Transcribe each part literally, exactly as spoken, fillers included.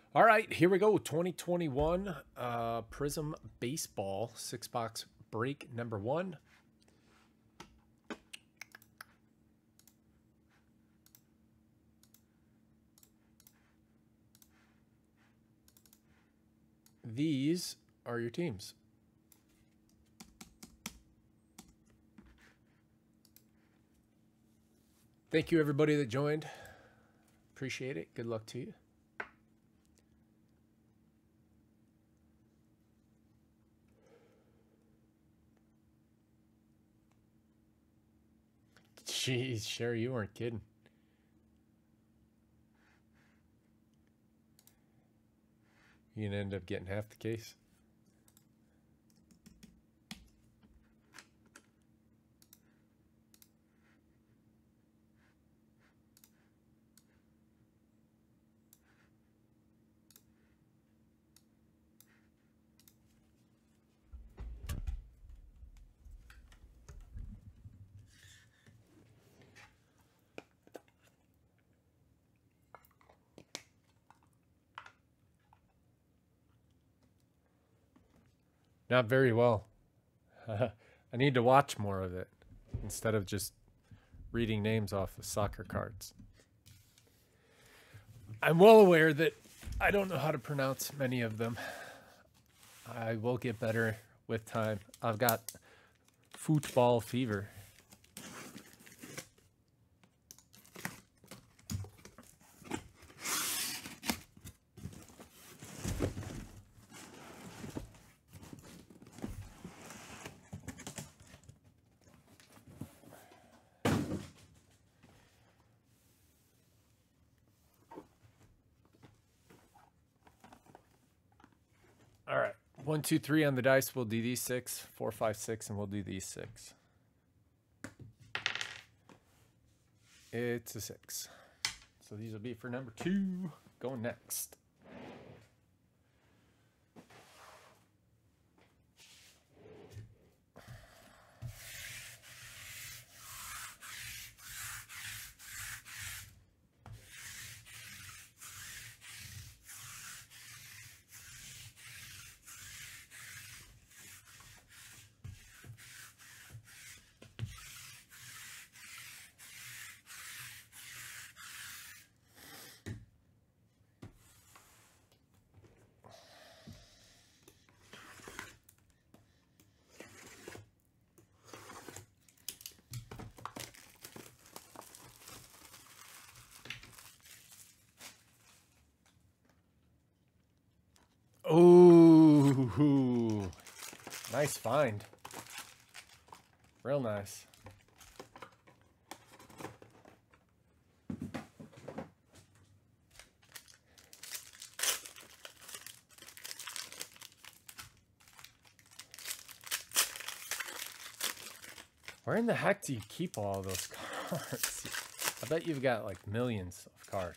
All right, here we go. twenty twenty-one uh, Prizm Baseball six box break number one. These are your teams. Thank you, everybody that joined. Appreciate it. Good luck to you. Jeez, Sherry, you weren't kidding. You're going to end up getting half the case. Not very well. I need to watch more of it instead of just reading names off of soccer cards. I'm well aware that I don't know how to pronounce many of them. I will get better with time. I've got football fever. All right, one, two, three on the dice. We'll do these six, four, five, six, and we'll do these six. It's a six. So these will be for number two. Going next. Ooh, nice find. Real nice. Where in the heck do you keep all those cards? I bet you've got like millions of cards.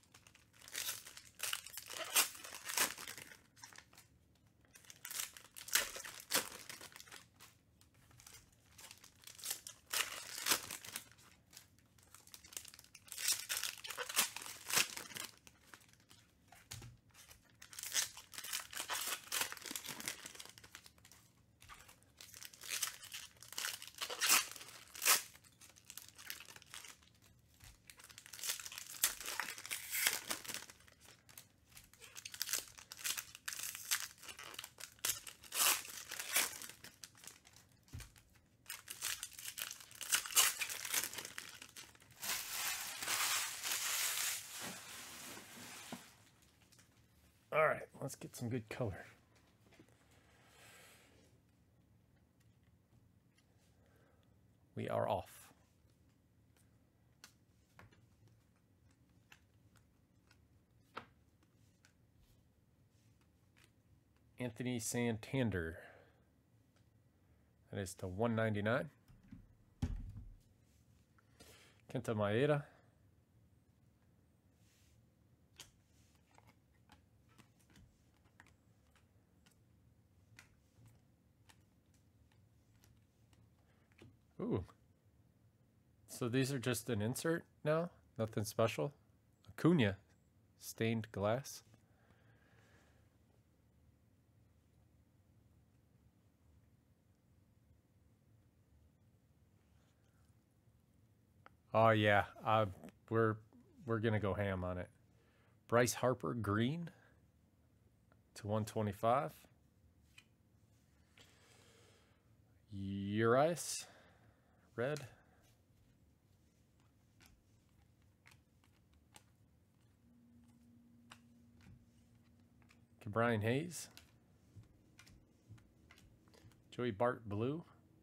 All right, let's get some good color. We are off. Anthony Santander. That is to one ninety-nine. Kenta Maeda. Ooh. So these are just an insert now? Nothing special? Acuna. Stained glass. Oh yeah, uh, we're we're gonna go ham on it. Bryce Harper green to one twenty-five. Urias red. Brian Hayes. Joey Bart blue.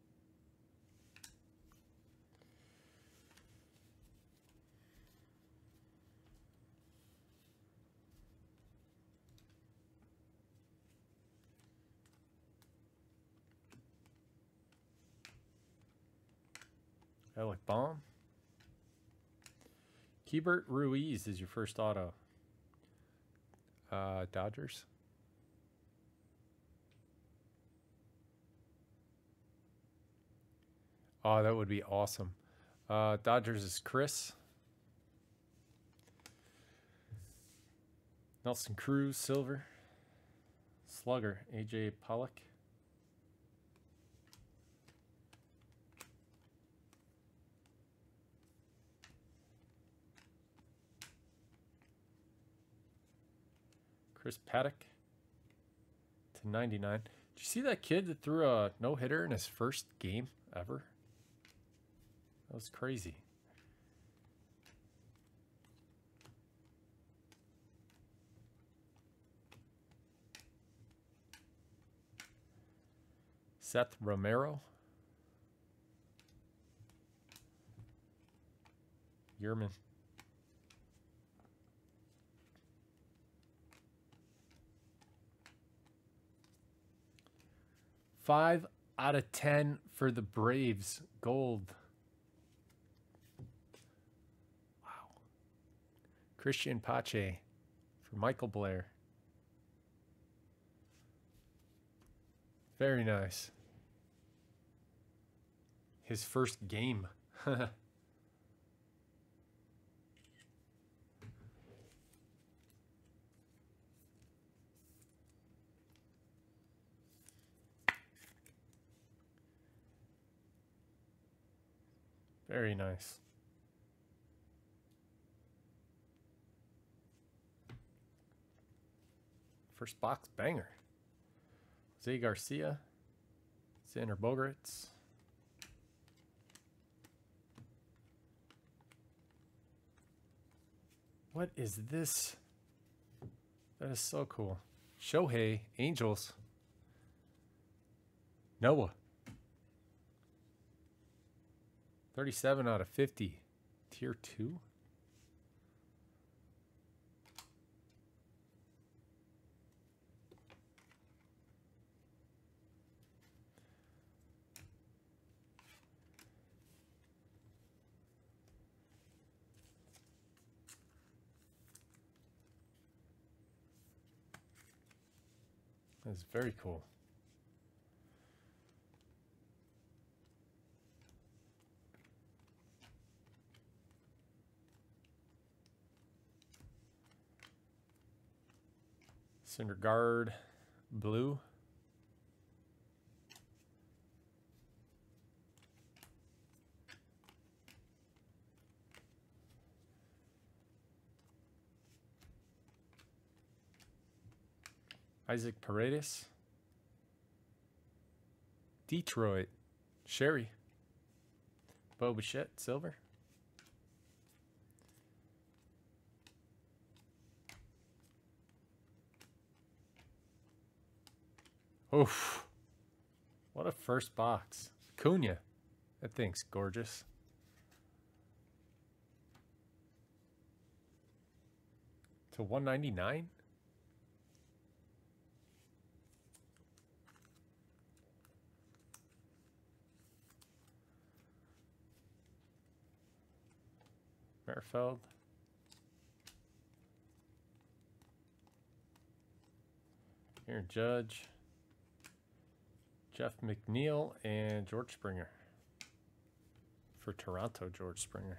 Alec Baum. Keibert Ruiz is your first auto. Uh, Dodgers. Oh, that would be awesome. Uh, Dodgers is Chris. Nelson Cruz, silver. Slugger, A J Pollock. Chris Paddock to ninety-nine. Did you see that kid that threw a no-hitter in his first game ever? That was crazy. Seth Romero. Yerman. Five out of ten for the Braves. Gold. Wow. Christian Pache for Michael Blair. Very nice. His first game. Very nice. First box banger. Jose Garcia. Xander Bogaerts. What is this? That is so cool. Shohei, Angels. Noah. thirty-seven out of fifty. Tier two. That's very cool. Syndergaard, blue. Isaac Paredes. Detroit, Sherry. Bo Bichette, silver. Oof. What a first box. Cunha. That thing's gorgeous. To one ninety-nine? Merfeld. Aaron Judge. Jeff McNeil and George Springer. For Toronto, George Springer.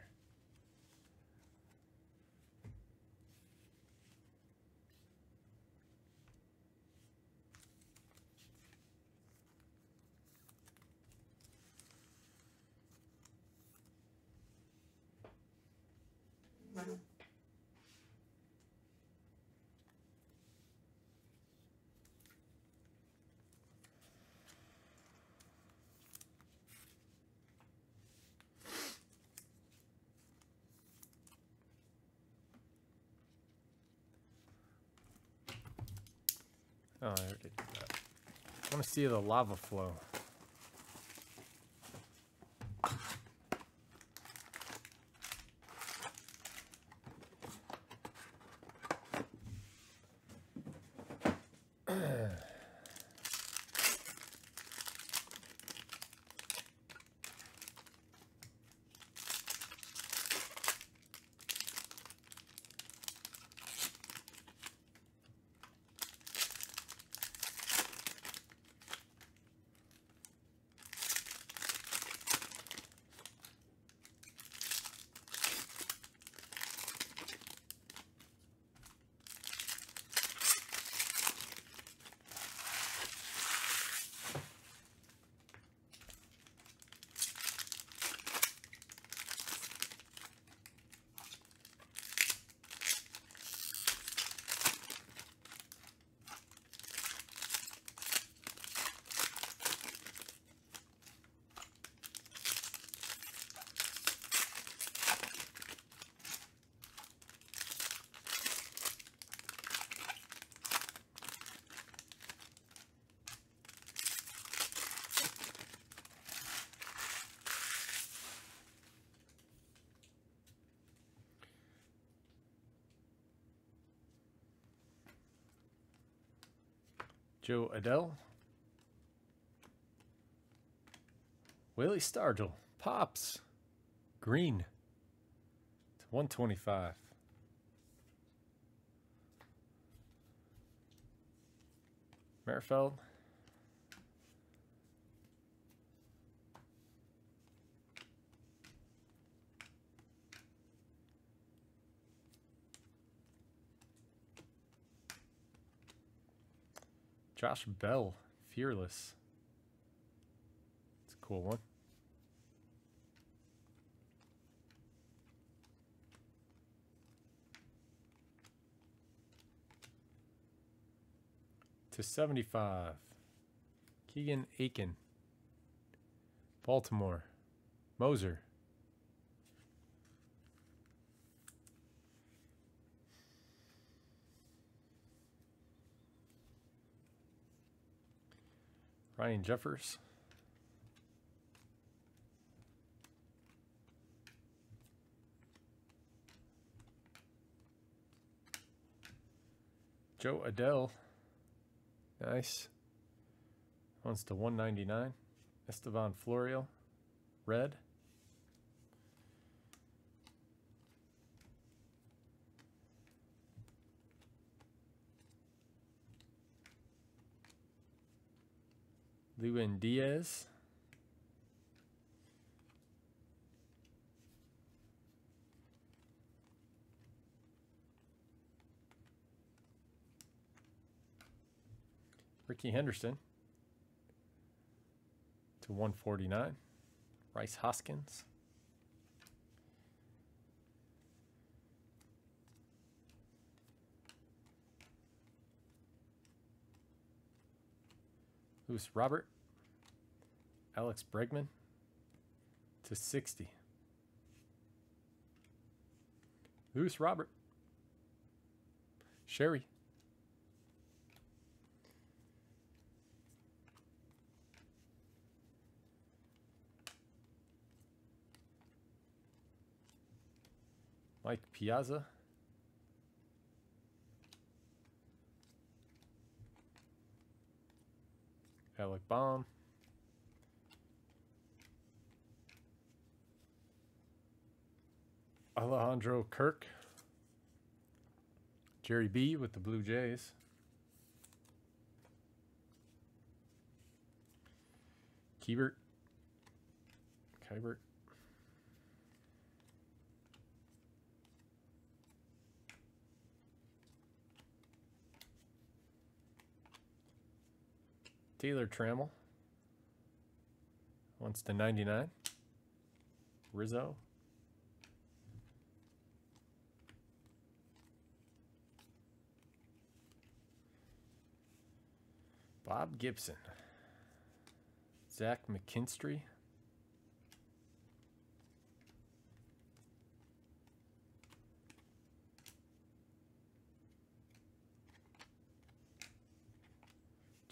Oh, I already did that. I want to see the lava flow. Joe Adele. Willie Stargell. Pops. Green. To one twenty-five. Merrifield. Josh Bell, Fearless. It's a cool one. To seventy-five. Keegan Aiken. Baltimore. Moser. Ryan Jeffers. Joe Adele. Nice. One's to one ninety-nine. Estevan Florio. Red. Lewin Diaz. Ricky Henderson to one forty-nine. Rice Hoskins. Lewis Robert. Alex Bregman to sixty. Lewis Robert. Sherry. Mike Piazza. Alec Baum. Alejandro Kirk. Jerry B with the Blue Jays. Kiebert. Kybert. Taylor Trammell. Once to ninety-nine. Rizzo. Bob Gibson. Zach McKinstry.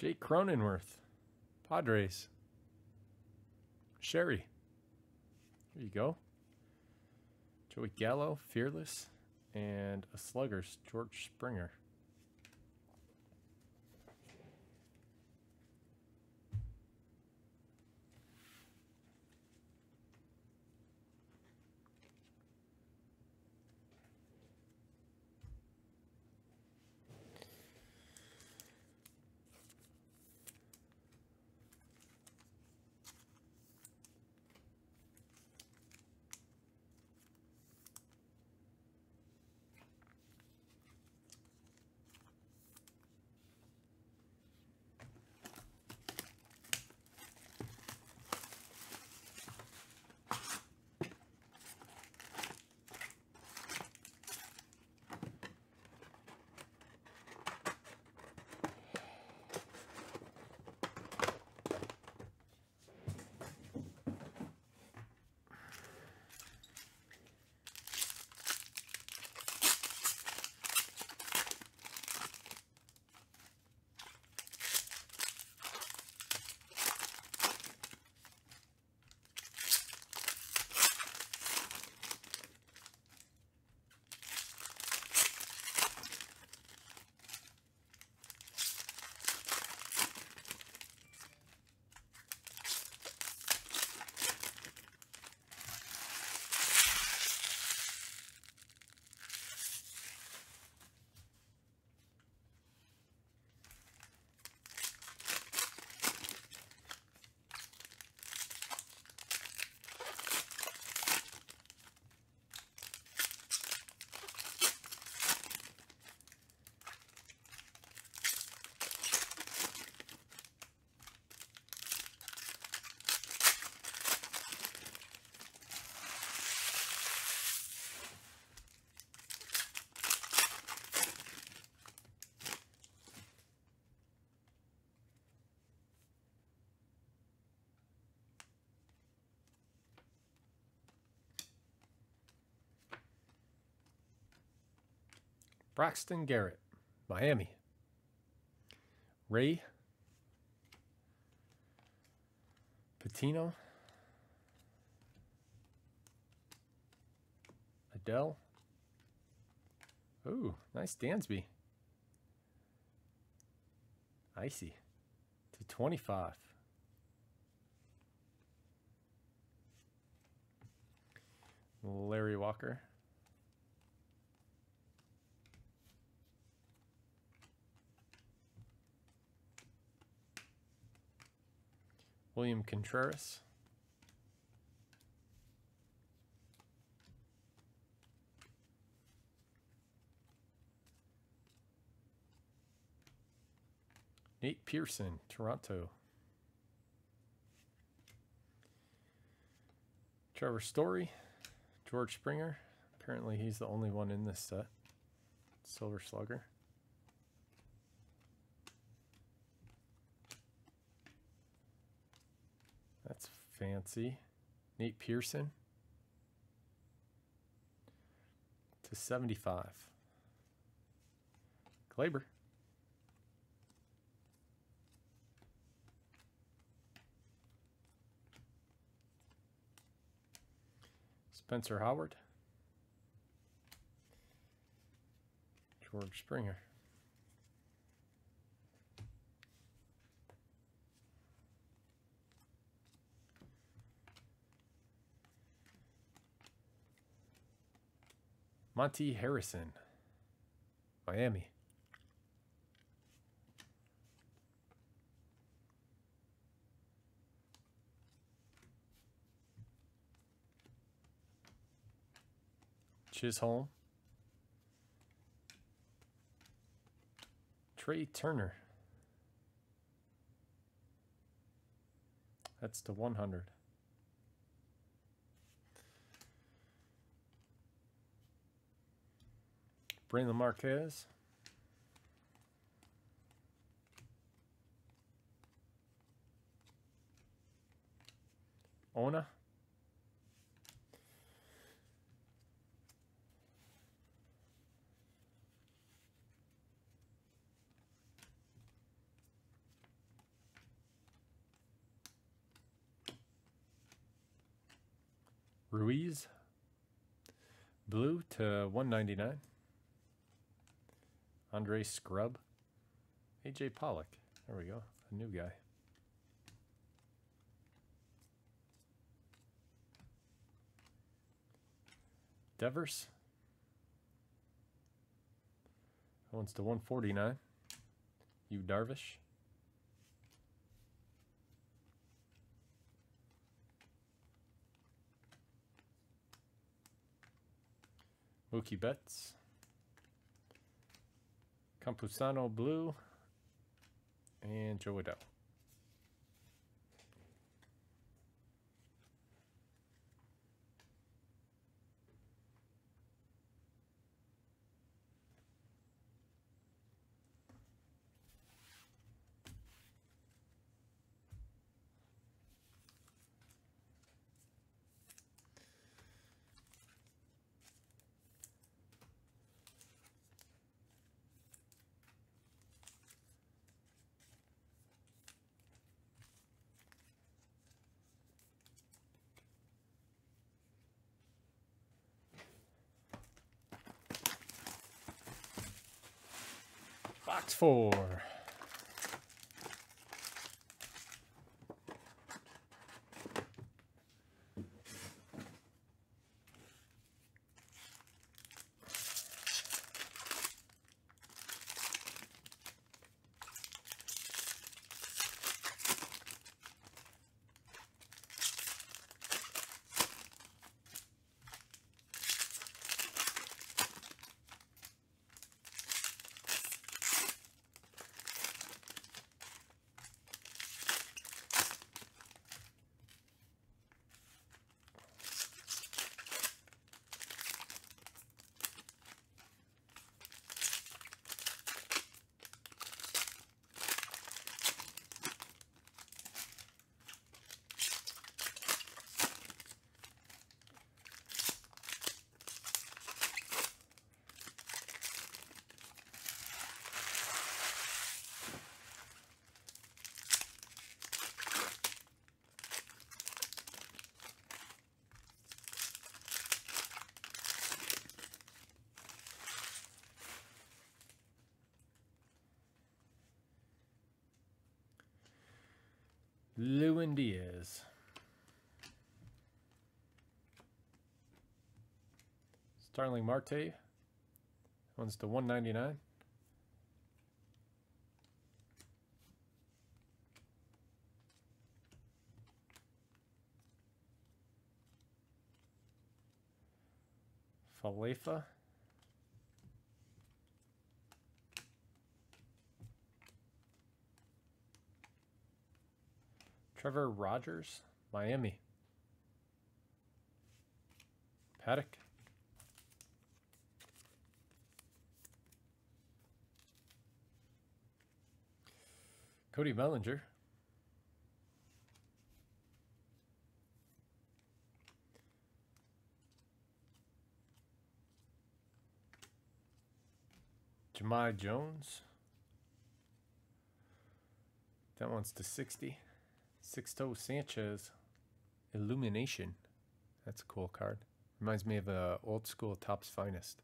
Jake Cronenworth, Padres. Sherry. There you go. Joey Gallo, Fearless. And a Sluggers, George Springer. Braxton Garrett, Miami. Ray Patino. Adele. Ooh, nice Dansby. Icy. To twenty-five. Larry Walker. William Contreras. Nate Pearson, Toronto. Trevor Story, George Springer. Apparently he's the only one in this set. Silver Slugger. That's fancy. Nate Pearson to seventy-five. Glaber. Spencer Howard. George Springer. Monty Harrison, Miami. Chisholm. Trey Turner. That's to one hundred. Braylon Marquez. Ona. Ruiz. Blue to one ninety-nine. Andre Scrub. A J Pollock. There we go. A new guy. Devers. That one's to one forty-nine. You Darvish. Mookie Betts. Campusano blue. And Joe Adell. Box four. Lewin Diaz. Starling Marte. One's to one ninety-nine. Falefa. Trevor Rogers, Miami. Paddock. Cody Bellinger. Jahmai Jones. That one's to sixty. Sixto Sanchez. Illumination. That's a cool card. Reminds me of a old school Topps Finest.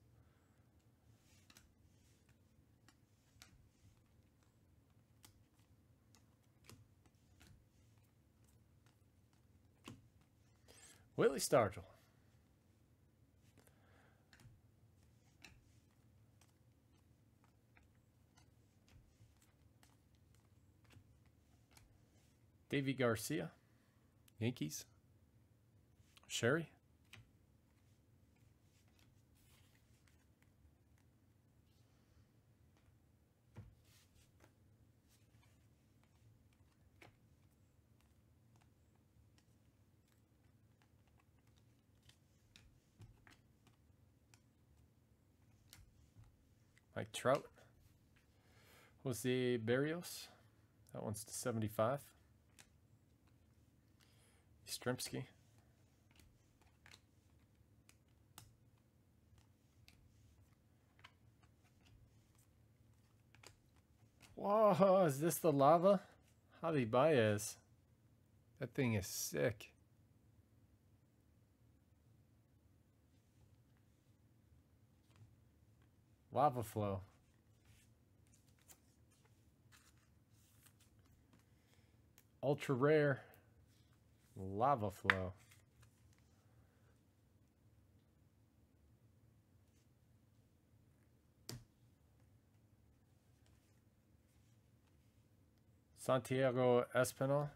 Willie Stargell. Davy Garcia, Yankees. Sherry. Mike Trout. Jose Barrios. That one's to seventy-five. Strimsky. Whoa, is this the lava? Javi Baez. That thing is sick. Lava Flow. Ultra rare. Lava Flow. Santiago Espinal.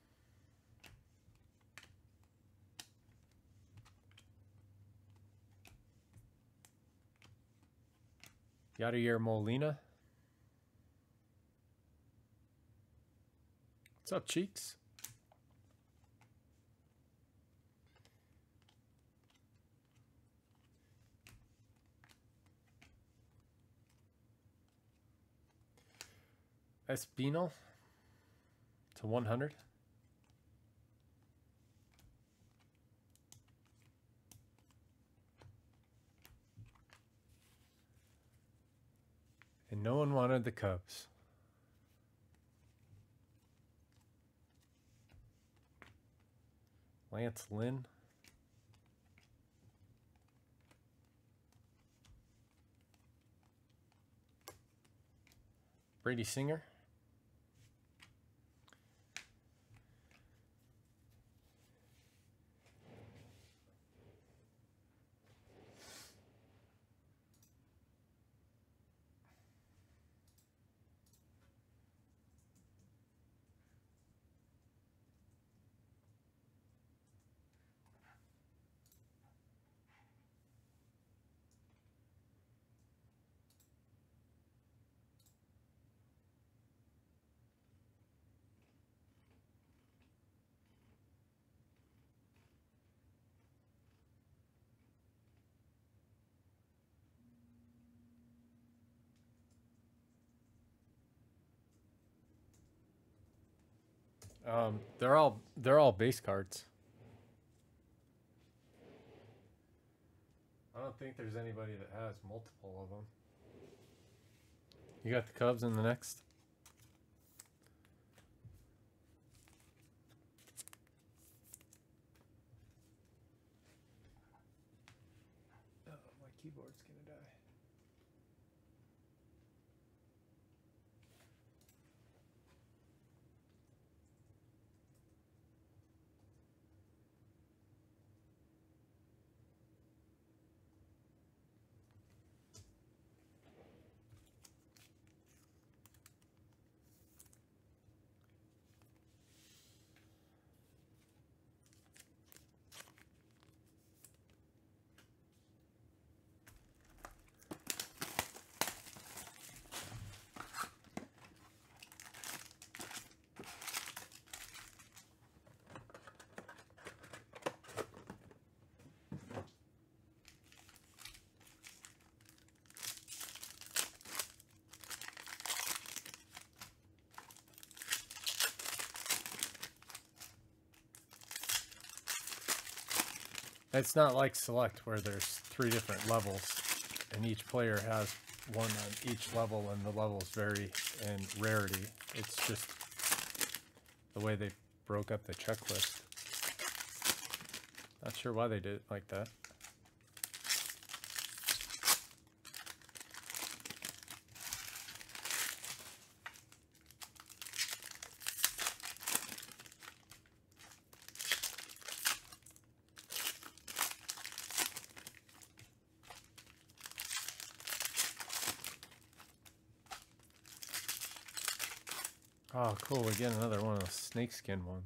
Yadier Molina. What's up, Cheeks? Espinal to one hundred. And no one wanted the Cubs. Lance Lynn. Brady Singer. Um, they're all they're all base cards. I don't think there's anybody that has multiple of them. You got the Cubs in the next. Oh, my keyboard's gonna die. It's not like Select where there's three different levels and each player has one on each level and the levels vary in rarity. It's just the way they broke up the checklist. Not sure why they did it like that. Oh, cool. We get another one of those snakeskin ones.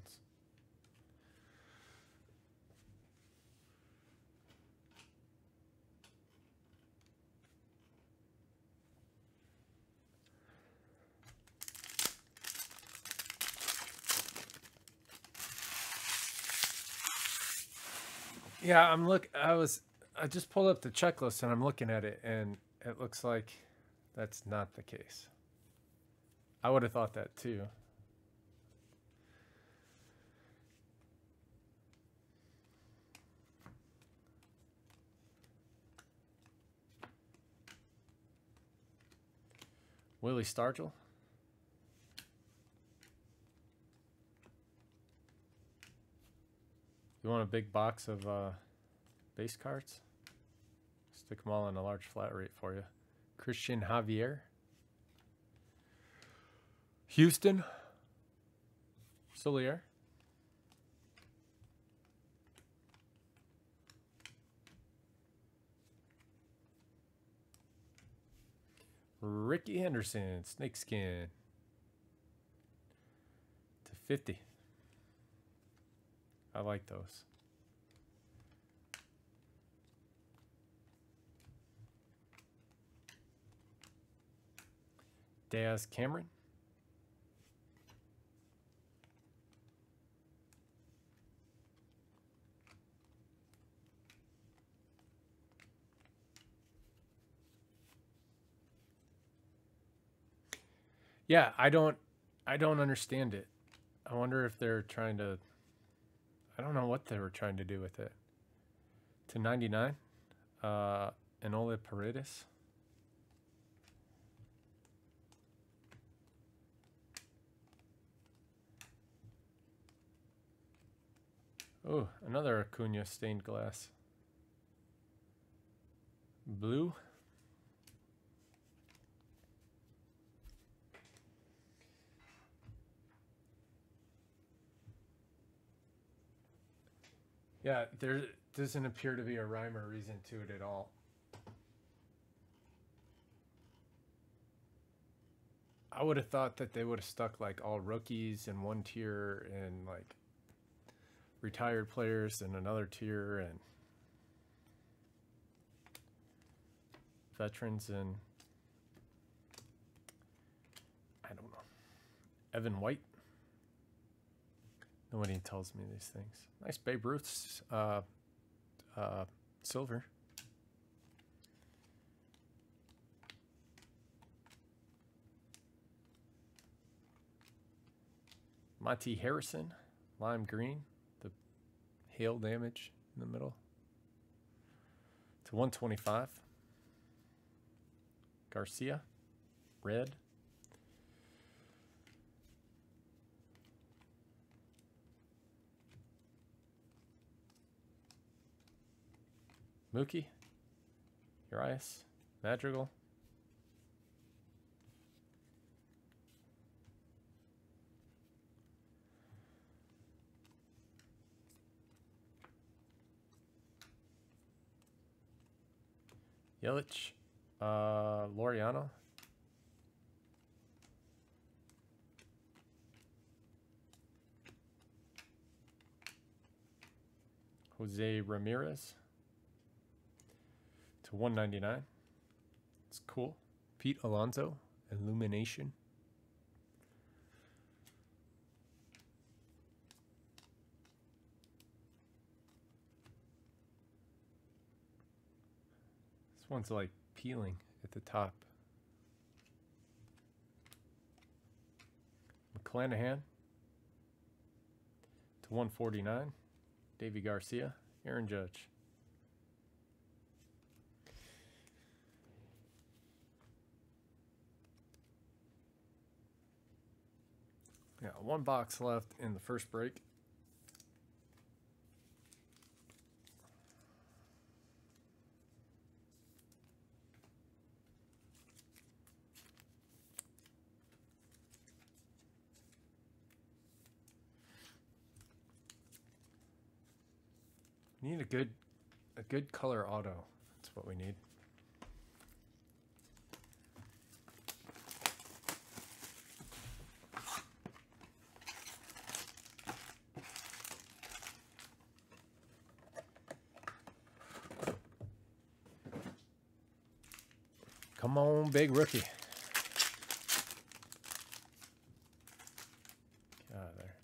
Yeah, I'm look. I was. I just pulled up the checklist and I'm looking at it, and it looks like that's not the case. I would have thought that too. Willie Stargell. You want a big box of uh, base cards? Stick them all in a large flat rate for you. Christian Javier. Houston. Solier. Ricky Henderson, snakeskin. To fifty. I like those. Daz Cameron. Yeah, I don't I don't understand it. I wonder if they're trying to I don't know what they were trying to do with it. To ninety-nine, uh Enola Paredes. Oh, another Acuna stained glass. Blue. Yeah, there doesn't appear to be a rhyme or reason to it at all. I would have thought that they would have stuck like all rookies in one tier and like retired players in another tier and veterans and I don't know. Evan White. Nobody tells me these things. Nice Babe Ruth's uh, uh, silver. Monty Harrison, lime green, the hail damage in the middle. To one twenty-five. Garcia, red. Mookie, Urias, Madrigal. Yelich, uh, Laureano. Jose Ramirez. To one ninety-nine. It's cool. Pete Alonso, Illumination. This one's like peeling at the top. McClanahan to one forty-nine. Davy Garcia, Aaron Judge. Yeah, one box left in the first break. We need a good a good color auto. That's what we need. Come on, big rookie. Get out of there.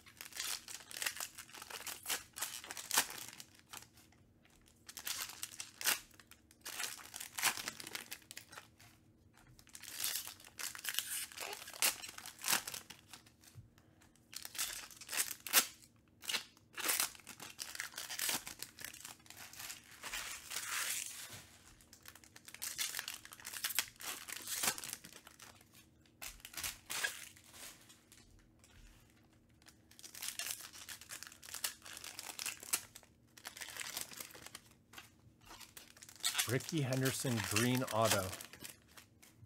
Ricky Henderson green auto.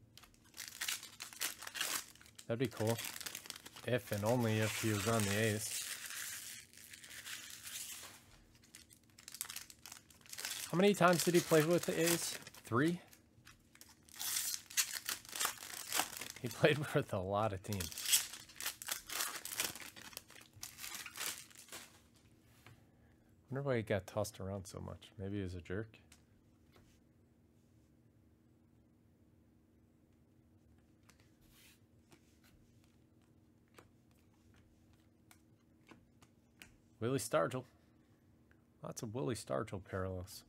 That'd be cool. If and only if he was on the ace. How many times did he play with the ace? Three? He played with a lot of teams. I wonder why he got tossed around so much. Maybe he was a jerk. Willie Stargell. Lots of Willie Stargell parallels.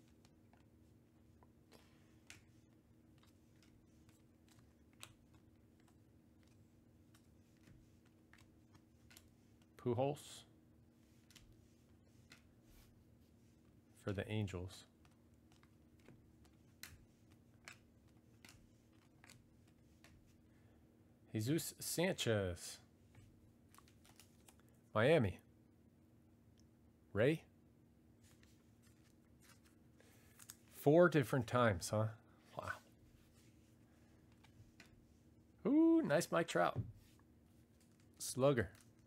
Pujols for the Angels. Jesus Sanchez. Miami. Ray? Four different times, huh? Wow. Ooh, nice Mike Trout. Slugger.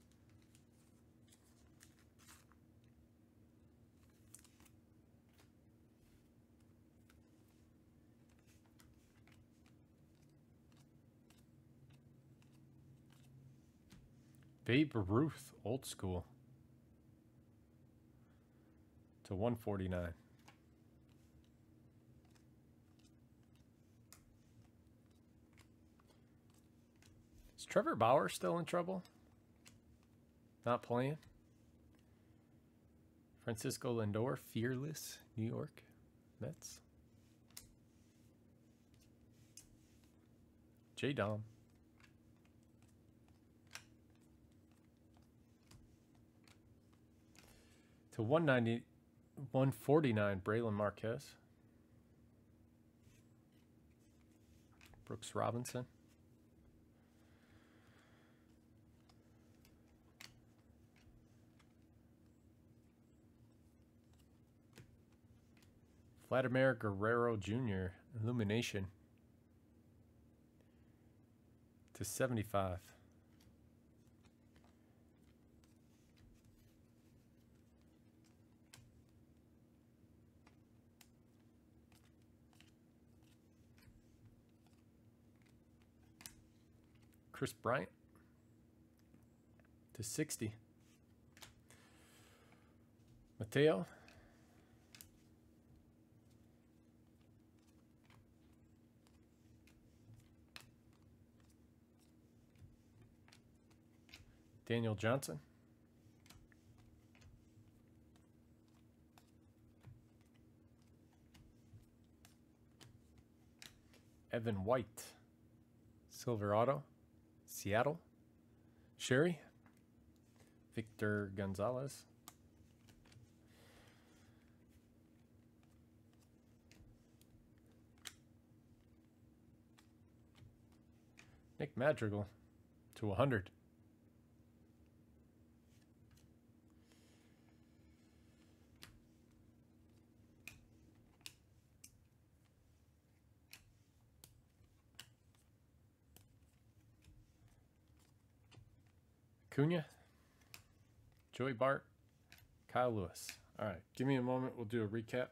Babe Ruth, old school. To one forty-nine. Is Trevor Bauer still in trouble? Not playing? Francisco Lindor, fearless, New York Mets. J. Dom. To one ninety, one forty-nine, Braylon Marquez. Brooks Robinson. Vladimir Guerrero Junior Illumination. To seventy-five. Chris Bryant to sixty. Mateo. Daniel Johnson. Evan White. Silver Auto. Seattle. Sherry. Victor Gonzalez. Nick Madrigal to one hundred. Cunha, Joey Bart, Kyle Lewis. All right, give me a moment. We'll do a recap.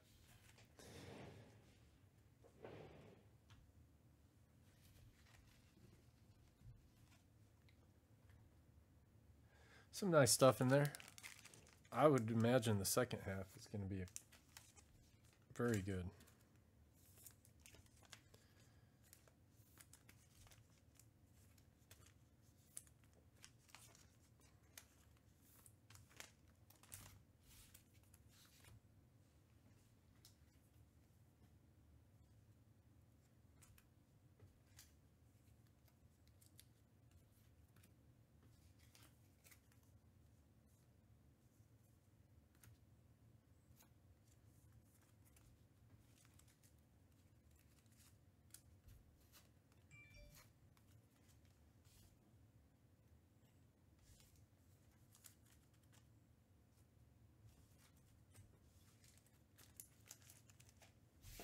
Some nice stuff in there. I would imagine the second half is going to be very good.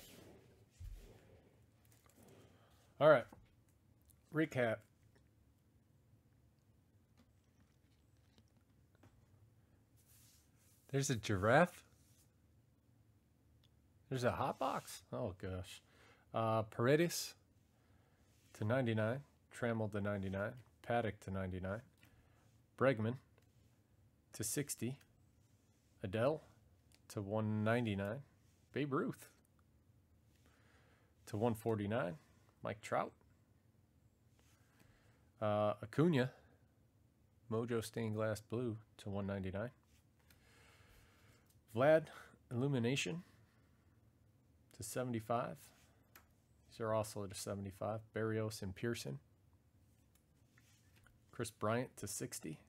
All right, recap. There's a giraffe. There's a hot box. Oh gosh. Uh, Paredes to ninety-nine. Trammell to ninety-nine. Paddock to ninety-nine. Bregman to sixty. Adele to one ninety-nine. Babe Ruth to one forty-nine. Mike Trout. Uh, Acuna. Mojo Stained Glass Blue to one ninety-nine. Vlad Illumination to seventy-five. These are also to seventy-five. Barrios and Pearson. Chris Bryant to sixty.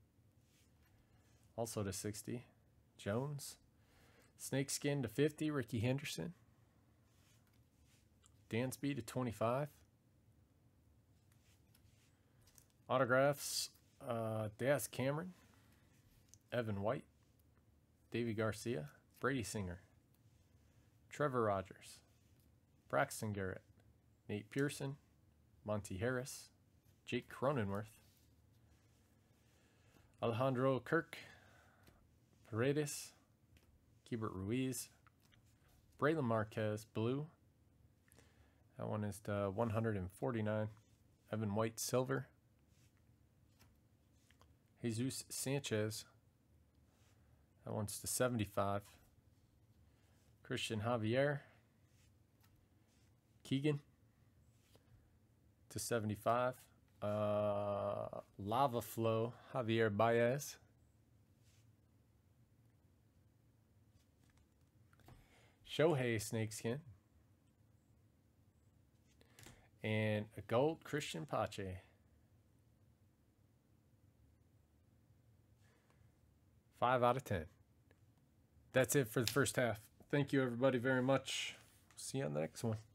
Also to sixty. Jones. Snakeskin to fifty. Ricky Henderson. Dansby to twenty-five. Autographs. Uh, Daz Cameron. Evan White. Davey Garcia. Brady Singer. Trevor Rogers. Braxton Garrett. Nate Pearson. Monty Harris. Jake Cronenworth. Alejandro Kirk. Paredes. Keibert Ruiz. Braylon Marquez. Blue. That one is to one forty-nine. Evan White. Silver. Jesus Sanchez. That one's to seventy-five. Christian Javier. Keegan to seventy-five. Uh, Lava Flow. Javier Baez. Shohei Snakeskin. And a gold Christian Pache. Five out of ten. That's it for the first half. Thank you everybody very much. See you on the next one.